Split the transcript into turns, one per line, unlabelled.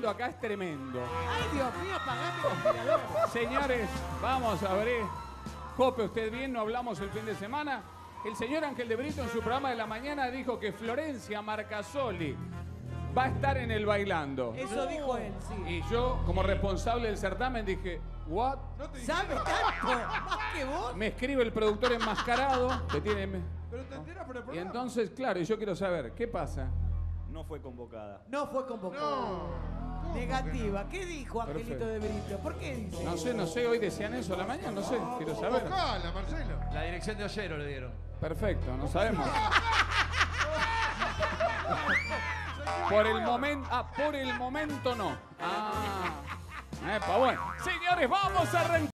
viendo acá es tremendo.
Ay, Dios mío, pagame el ventilador.
Señores, vamos a ver. Jope, ¿usted bien? ¿No hablamos el fin de semana? El señor Ángel de Brito en su programa de la mañana dijo que Florencia Marcasoli va a estar en el Bailando.
Eso dijo él, sí.
Y yo, como responsable del certamen, dije, ¿what?
¿Sabe tanto? Más que vos.
Me escribe el productor enmascarado que tiene...
Pero te enteras por el
Y
programa.
entonces, claro, yo quiero saber, ¿qué pasa?
No fue convocada.
No fue convocado.
No. ¿Cómo
Negativa. ¿Qué dijo Angelito
Perfecto.
de Brito? ¿Por qué dice?
No sé, hoy decían eso a la mañana, no sé, quiero saber.
Convocala, Marcelo.
La dirección de Ollero le dieron.
Perfecto, no sabemos. Por el momento no. Epa, bueno. Señores, vamos a arrancar.